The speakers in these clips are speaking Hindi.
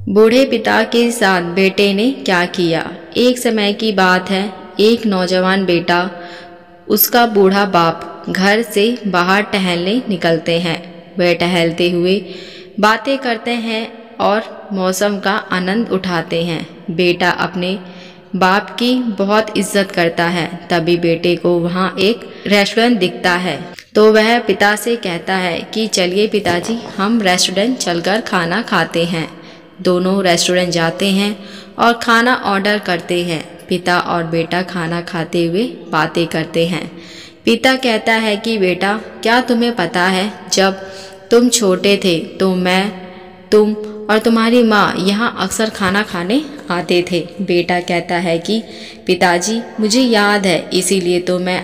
बूढ़े पिता के साथ बेटे ने क्या किया। एक समय की बात है, एक नौजवान बेटा उसका बूढ़ा बाप घर से बाहर टहलने निकलते हैं। वे टहलते हुए बातें करते हैं और मौसम का आनंद उठाते हैं। बेटा अपने बाप की बहुत इज्जत करता है। तभी बेटे को वहाँ एक रेस्टोरेंट दिखता है, तो वह पिता से कहता है कि चलिए पिताजी, हम रेस्टोरेंट चलकर खाना खाते हैं। दोनों रेस्टोरेंट जाते हैं और खाना ऑर्डर करते हैं। पिता और बेटा खाना खाते हुए बातें करते हैं। पिता कहता है कि बेटा, क्या तुम्हें पता है, जब तुम छोटे थे तो तुम और तुम्हारी माँ यहाँ अक्सर खाना खाने आते थे। बेटा कहता है कि पिताजी, मुझे याद है, इसीलिए तो मैं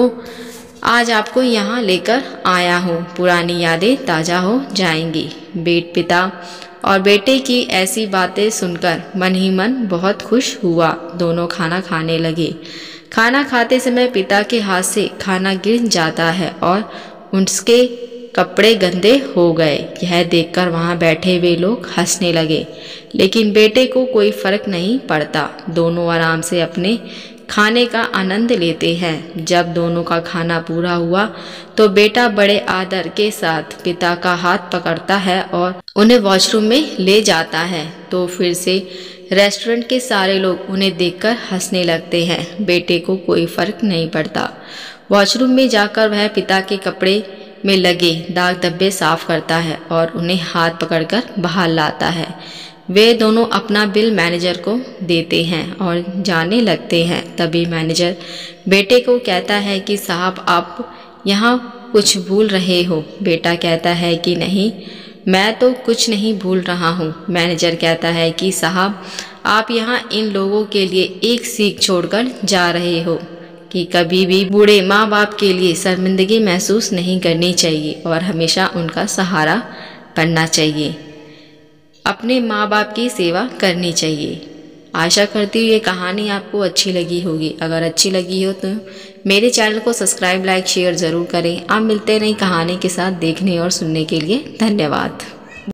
आज आपको यहाँ लेकर आया हूँ। पुरानी यादें ताज़ा हो जाएंगी। पिता और बेटे की ऐसी बातें सुनकर मन ही मन बहुत खुश हुआ। दोनों खाना खाने लगे। खाना खाते समय पिता के हाथ से खाना गिर जाता है और उसके कपड़े गंदे हो गए। यह देखकर वहाँ बैठे हुए लोग हंसने लगे, लेकिन बेटे को कोई फर्क नहीं पड़ता। दोनों आराम से अपने खाने का आनंद लेते हैं। जब दोनों का खाना पूरा हुआ तो बेटा बड़े आदर के साथ पिता का हाथ पकड़ता है और उन्हें वॉशरूम में ले जाता है। तो फिर से रेस्टोरेंट के सारे लोग उन्हें देखकर हंसने लगते हैं। बेटे को कोई फर्क नहीं पड़ता। वॉशरूम में जाकर वह पिता के कपड़े में लगे दाग धब्बे साफ करता है और उन्हें हाथ पकड़कर बाहर लाता है। वे दोनों अपना बिल मैनेजर को देते हैं और जाने लगते हैं। तभी मैनेजर बेटे को कहता है कि साहब, आप यहाँ कुछ भूल रहे हो। बेटा कहता है कि नहीं, मैं तो कुछ नहीं भूल रहा हूँ। मैनेजर कहता है कि साहब, आप यहाँ इन लोगों के लिए एक सीख छोड़कर जा रहे हो कि कभी भी बूढ़े माँ बाप के लिए शर्मिंदगी महसूस नहीं करनी चाहिए और हमेशा उनका सहारा बनना चाहिए। अपने माँ बाप की सेवा करनी चाहिए। आशा करती हूँ ये कहानी आपको अच्छी लगी होगी। अगर अच्छी लगी हो तो मेरे चैनल को सब्सक्राइब, लाइक, शेयर ज़रूर करें। आप मिलते हैं नई कहानी के साथ। देखने और सुनने के लिए धन्यवाद।